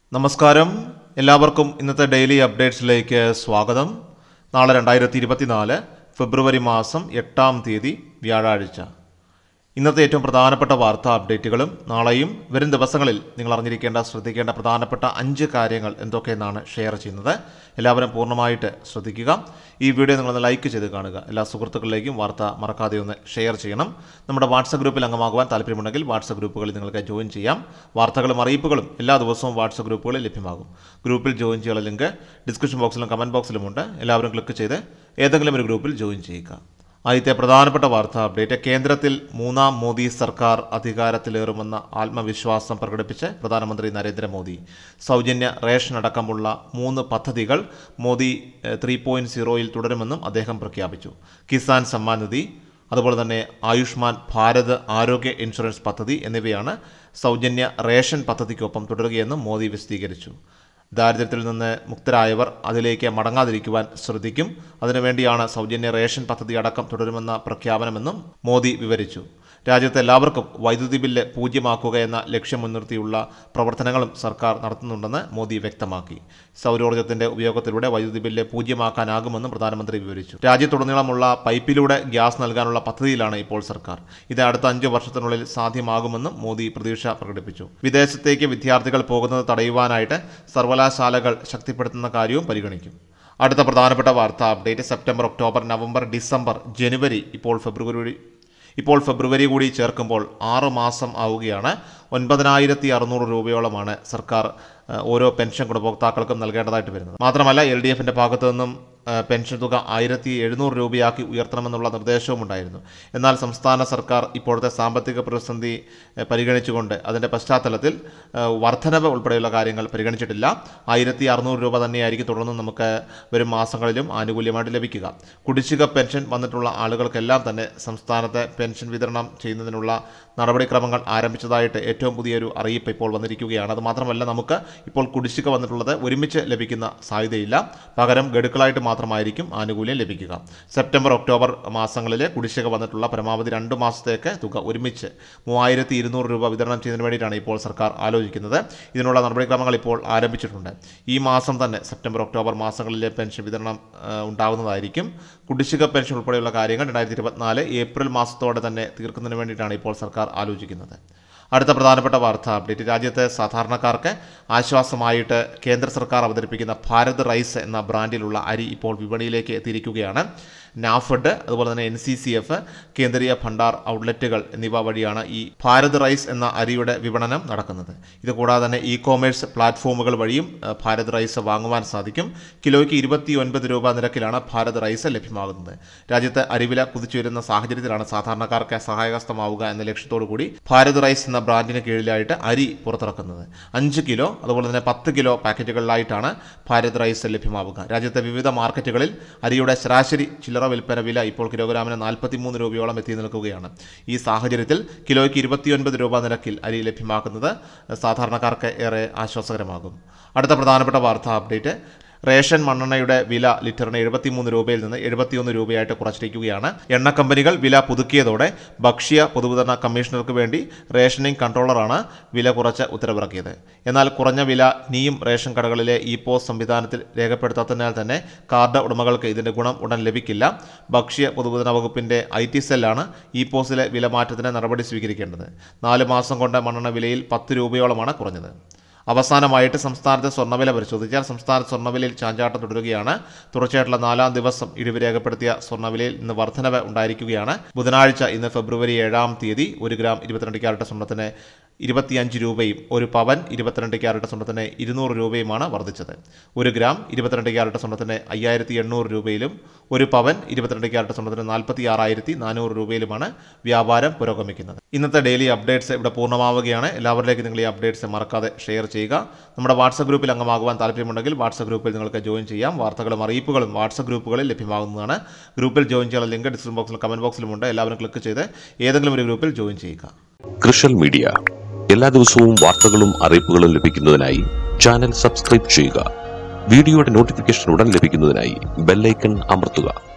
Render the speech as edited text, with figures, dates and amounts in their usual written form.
നമസ്കാരം, എല്ലാവർക്കും ഇന്നത്തെ ഡെയിലി അപ്ഡേറ്റ്സിലേക്ക് സ്വാഗതം. നാളെ 2024 ഫെബ്രുവരി മാസം 8-ാം തീയതി വ്യാഴാഴ്ച. ഇന്നത്തെ ഏറ്റവും പ്രധാനപ്പെട്ട വാർത്താ അപ്ഡേറ്റുകളും നാളെയും വരും ദിവസങ്ങളിൽ നിങ്ങൾ അറിഞ്ഞിരിക്കേണ്ട ശ്രദ്ധിക്കേണ്ട പ്രധാനപ്പെട്ട 5 കാര്യങ്ങൾ എന്തൊക്കെയെന്നാണ് ഷെയർ ചെയ്യുന്നത്. എല്ലാവരും പൂർണ്ണമായിട്ട് ശ്രദ്ധിക്കുക. ഈ വീഡിയോ നിങ്ങളൊന്ന് ലൈക്ക് ചെയ്ത് കാണുക. എല്ലാ സുഹൃത്തുക്കളിലേക്കും വാർത്ത മറക്കാതെ ഒന്ന് ഷെയർ ചെയ്യണം. നമ്മുടെ വാട്സപ്പ് ഗ്രൂപ്പിൽ അംഗമാകുവാൻ താല്പര്യമുണ്ടെങ്കിൽ വാട്സപ്പ് ഗ്രൂപ്പുകളിൽ നിങ്ങൾക്ക് ജോയിൻ ചെയ്യാം. വാർത്തകളും അറിയിപ്പുകളും എല്ലാ ദിവസവും വാട്സപ്പ് ഗ്രൂപ്പുകളിൽ ലഭ്യമാകും. ഗ്രൂപ്പിൽ ജോയിൻ ചെയ്യാനുള്ള ലിങ്ക് ഡിസ്ക്രിപ്ഷൻ ബോക്സിലും കമൻറ്റ് ബോക്സിലുമുണ്ട്. എല്ലാവരും ക്ലിക്ക് ചെയ്ത് ഏതെങ്കിലും ഒരു ഗ്രൂപ്പിൽ ജോയിൻ ചെയ്യുക. ആദ്യത്തെ പ്രധാനപ്പെട്ട വാർത്താ അപ്ഡേറ്റ്, കേന്ദ്രത്തിൽ 3-ാം മോദി സർക്കാർ അധികാരത്തിലേറുമെന്ന ആത്മവിശ്വാസം പ്രകടിപ്പിച്ച് പ്രധാനമന്ത്രി നരേന്ദ്രമോദി. സൗജന്യ റേഷൻ അടക്കമുള്ള 3 പദ്ധതികൾ മോദി 3.0-യിൽ തുടരുമെന്നും അദ്ദേഹം പ്രഖ്യാപിച്ചു. കിസാൻ സമ്മാൻ നിധി, അതുപോലെ തന്നെ ആയുഷ്മാൻ ഭാരത് ആരോഗ്യ ഇൻഷുറൻസ് പദ്ധതി എന്നിവയാണ് സൗജന്യ റേഷൻ പദ്ധതിക്കൊപ്പം തുടരുകയെന്നും മോദി വിശദീകരിച്ചു. ദാരിദ്ര്യത്തിൽ നിന്ന് മുക്തരായവർ അതിലേക്ക് മടങ്ങാതിരിക്കുവാൻ ശ്രദ്ധിക്കും. അതിനുവേണ്ടിയാണ് സൗജന്യ റേഷൻ പദ്ധതി അടക്കം തുടരുമെന്ന പ്രഖ്യാപനമെന്നും മോദി വിവരിച്ചു. രാജ്യത്തെ എല്ലാവർക്കും വൈദ്യുതി ബില്ല് 0 എന്ന ലക്ഷ്യം മുൻനിർത്തിയുള്ള പ്രവർത്തനങ്ങളും സർക്കാർ നടത്തുന്നുണ്ടെന്ന് മോദി വ്യക്തമാക്കി. സൗരോർജ്ജത്തിന്റെ ഉപയോഗത്തിലൂടെ വൈദ്യുതി ബില്ല് 0 പ്രധാനമന്ത്രി വിവരിച്ചു. രാജ്യത്തുടനീളമുള്ള പൈപ്പിലൂടെ ഗ്യാസ് നൽകാനുള്ള പദ്ധതിയിലാണ് ഇപ്പോൾ സർക്കാർ. ഇത് അടുത്ത 5 വർഷത്തിനുള്ളിൽ സാധ്യമാകുമെന്നും മോദി പ്രതീക്ഷ പ്രകടിപ്പിച്ചു. വിദേശത്തേക്ക് വിദ്യാർത്ഥികൾ പോകുന്നത് തടയുവാനായിട്ട് സർവകലാശാലകൾ ശക്തിപ്പെടുത്തുന്ന കാര്യവും പരിഗണിക്കും. അടുത്ത പ്രധാനപ്പെട്ട വാർത്താ update, September, October, November, December, ജനുവരി, ഇപ്പോൾ ഫെബ്രുവരി കൂടി ചേർക്കുമ്പോൾ 6 മാസം ആവുകയാണ്. 9,600 രൂപയോളമാണ് സർക്കാർ ഓരോ പെൻഷൻ ഗുണഭോക്താക്കൾക്കും നൽകേണ്ടതായിട്ട് വരുന്നത്. മാത്രമല്ല LDFിൻ്റെ ഭാഗത്തു നിന്നും പെൻഷൻ തുക 1,700 രൂപയാക്കി ഉയർത്തണമെന്നുള്ള നിർദ്ദേശവും ഉണ്ടായിരുന്നു. എന്നാൽ സംസ്ഥാന സർക്കാർ ഇപ്പോഴത്തെ സാമ്പത്തിക പ്രതിസന്ധി പരിഗണിച്ചുകൊണ്ട് അതിൻ്റെ പശ്ചാത്തലത്തിൽ വർധനവ് ഉൾപ്പെടെയുള്ള കാര്യങ്ങൾ പരിഗണിച്ചിട്ടില്ല. 1,600 രൂപ തന്നെയായിരിക്കും തുടർന്നും നമുക്ക് വരും മാസങ്ങളിലും ആനുകൂല്യമായിട്ട് ലഭിക്കുക. കുടിശ്ശിക പെൻഷൻ വന്നിട്ടുള്ള ആളുകൾക്കെല്ലാം തന്നെ സംസ്ഥാനത്തെ പെൻഷൻ വിതരണം ചെയ്യുന്നതിനുള്ള നടപടിക്രമങ്ങൾ ആരംഭിച്ചതായിട്ട് ഏറ്റവും പുതിയൊരു അറിയിപ്പ് ഇപ്പോൾ വന്നിരിക്കുകയാണ്. അതുമാത്രമല്ല, നമുക്ക് ഇപ്പോൾ കുടിശ്ശിക വന്നിട്ടുള്ളത് ഒരുമിച്ച് ലഭിക്കുന്ന സാധ്യതയില്ല. പകരം ഗഡുക്കളായിട്ട് മാത്രമായിരിക്കും ആനുകൂല്യം ലഭിക്കുക. സെപ്റ്റംബർ, ഒക്ടോബർ മാസങ്ങളിലെ കുടിശ്ശിക വന്നിട്ടുള്ള പരമാവധി 2 മാസത്തേക്ക് തുക ഒരുമിച്ച് 3,200 രൂപ വിതരണം ചെയ്യുന്നതിന് വേണ്ടിയിട്ടാണ് ഇപ്പോൾ സർക്കാർ ആലോചിക്കുന്നത്. ഇതിനുള്ള നടപടിക്രമങ്ങൾ ഇപ്പോൾ ആരംഭിച്ചിട്ടുണ്ട്. ഈ മാസം തന്നെ സെപ്റ്റംബർ, ഒക്ടോബർ മാസങ്ങളിലെ പെൻഷൻ വിതരണം ഉണ്ടാകുന്നതായിരിക്കും. കുടിശ്ശിക പെൻഷൻ ഉൾപ്പെടെയുള്ള കാര്യങ്ങൾ 2024 ഏപ്രിൽ മാസത്തോടെ തന്നെ തീർക്കുന്നതിന് വേണ്ടിയിട്ടാണ് ഇപ്പോൾ സർക്കാർ ആലോചിക്കുന്നത്. അടുത്ത പ്രധാനപ്പെട്ട വാർത്താ അപ്ഡേറ്റ്, രാജ്യത്തെ സാധാരണക്കാർക്ക് ആശ്വാസമായിട്ട് കേന്ദ്ര സർക്കാർ അവതരിപ്പിക്കുന്ന ഭാരത് റൈസ് എന്ന ബ്രാൻഡിലുള്ള അരി ഇപ്പോൾ വിപണിയിലേക്ക് എത്തിയിരിക്കുകയാണ്. നാഫെഡ്, അതുപോലെ തന്നെ NCCF, കേന്ദ്രീയ ഭണ്ഡാർ ഔട്ട്ലെറ്റുകൾ എന്നിവ വഴിയാണ് ഈ ഭാരത് റൈസ് എന്ന അരിയുടെ വിപണനം നടക്കുന്നത്. ഇതുകൂടാതെ തന്നെ e-commerce പ്ലാറ്റ്ഫോമുകൾ വഴിയും ഭാരത് റൈസ് വാങ്ങുവാൻ സാധിക്കും. കിലോയ്ക്ക് 29 രൂപ നിരക്കിലാണ് ഭാരത് റൈസ് ലഭ്യമാകുന്നത്. രാജ്യത്ത് അരിവില കുതിച്ചുവരുന്ന സാഹചര്യത്തിലാണ് സാധാരണക്കാർക്ക് സഹായഹസ്തമാവുക എന്ന ലക്ഷ്യത്തോടു കൂടി ഭാരത് റൈസ് എന്ന ബ്രാൻഡിന് കീഴിലായിട്ട് അരി പുറത്തിറക്കുന്നത്. 5 കിലോ അതുപോലെ തന്നെ 10 കിലോ പാക്കറ്റുകളിലായിട്ടാണ് ഭാരത് റൈസ് ലഭ്യമാവുക. രാജ്യത്തെ വിവിധ മാർക്കറ്റുകളിൽ അരിയുടെ ശരാശരി ചില്ലറ വിൽപ്പന വില ഇപ്പോൾ കിലോഗ്രാമിന് 43 രൂപയോളം എത്തി നിൽക്കുകയാണ്. ഈ സാഹചര്യത്തിൽ കിലോയ്ക്ക് 29 രൂപ നിരക്കിൽ അരി ലഭ്യമാക്കുന്നത് സാധാരണക്കാർക്ക് ഏറെ ആശ്വാസകരമാകും. അടുത്ത പ്രധാനപ്പെട്ട വാർത്താ അപ്ഡേറ്റ്, റേഷൻ മണ്ണെണ്ണയുടെ വില ലിറ്ററിന് 73 രൂപയിൽ നിന്ന് 71 രൂപയായിട്ട് കുറച്ചിരിക്കുകയാണ്. എണ്ണ കമ്പനികൾ വില പുതുക്കിയതോടെ ഭക്ഷ്യ പൊതുവിതരണ കമ്മീഷണർക്ക് വേണ്ടി റേഷനിംഗ് കൺട്രോളറാണ് വില കുറച്ച് ഉത്തരവിറക്കിയത്. എന്നാൽ കുറഞ്ഞ വില നീയും റേഷൻ കടകളിലെ e-POS സംവിധാനത്തിൽ രേഖപ്പെടുത്താത്തതിനാൽ തന്നെ കാർഡ് ഉടമകൾക്ക് ഇതിൻ്റെ ഗുണം ഉടൻ ലഭിക്കില്ല. ഭക്ഷ്യ പൊതുവിതരണ വകുപ്പിൻ്റെ IT സെല്ലാണ് e-POSലെ വില മാറ്റത്തിന് നടപടി സ്വീകരിക്കേണ്ടത്. 4 മാസം കൊണ്ട് മണ്ണെണ്ണ വിലയിൽ 10 രൂപയോളമാണ് കുറഞ്ഞത്. അവസാനമായിട്ട് സംസ്ഥാനത്തെ സ്വർണ്ണവില പരിശോധിച്ചാൽ സംസ്ഥാന സ്വർണ്ണവിലയിൽ ചാഞ്ചാട്ടം തുടരുകയാണ്. തുടർച്ചയായിട്ടുള്ള 4-ാം ദിവസം ഇടിവ് രേഖപ്പെടുത്തിയ സ്വർണ്ണവിലയിൽ ഇന്ന് വർധനവ് ഉണ്ടായിരിക്കുകയാണ്. ബുധനാഴ്ച ഇന്ന് ഫെബ്രുവരി 7-ാം തീയതി 1 ഗ്രാം 22 ക്യാരറ്റ് സ്വർണ്ണത്തിന് 25 രൂപയും 1 പവൻ 22 ക്യാരറ്റ് സ്വർണ്ണത്തിന് 200 രൂപയുമാണ് വർദ്ധിച്ചത്. 1 ഗ്രാം 22 ക്യാരറ്റ് സ്വർണ്ണത്തിന് 5,800 രൂപയിലും 1 പവൻ 22 ക്യാരറ്റ് സ്വർണ്ണത്തിന് 46,400 രൂപയിലുമാണ് വ്യാപാരം പുരോഗമിക്കുന്നത്. ഇന്നത്തെ ഡെയിലി അപ്ഡേറ്റ്സ് ഇവിടെ പൂർണ്ണമാവുകയാണ്. എല്ലാവരിലേക്കും നിങ്ങൾ ഈ അപ്ഡേറ്റ്സ് മറക്കാതെ ഷെയർ ചെയ്യുക. നമ്മുടെ വാട്സപ്പ് ഗ്രൂപ്പിൽ അംഗമാകുവാൻ താല്പര്യമുണ്ടെങ്കിൽ വാട്സപ്പ് ഗ്രൂപ്പിൽ നിങ്ങൾക്ക് ജോയിൻ ചെയ്യാം. വാർത്തകളും അറിയിപ്പുകളും വാട്സപ്പ് ഗ്രൂപ്പുകളിൽ ലഭ്യമാകുന്നതാണ്. ഗ്രൂപ്പിൽ ജോയിൻ ചെയ്യാനുള്ള ലിങ്ക് ഡിസ്ക്രിപ്ഷൻ ബോക്സിലും കമൻറ്റ് ബോക്സിലുമുണ്ട്. എല്ലാവരും ക്ലിക്ക് ചെയ്ത് ഏതെങ്കിലും ഒരു ഗ്രൂപ്പിൽ ജോയിൻ ചെയ്യുക. കൃഷൽ മീഡിയ എല്ലാ ദിവസവും വാർത്തകളും അറിയിപ്പുകളും ലഭിക്കുന്നതിനായി ചാനൽ സബ്സ്ക്രൈബ് ചെയ്യുക. വീഡിയോയുടെ നോട്ടിഫിക്കേഷൻ ഉടൻ ലഭിക്കുന്നതിനായി ബെൽ ഐക്കൺ അമർത്തുക.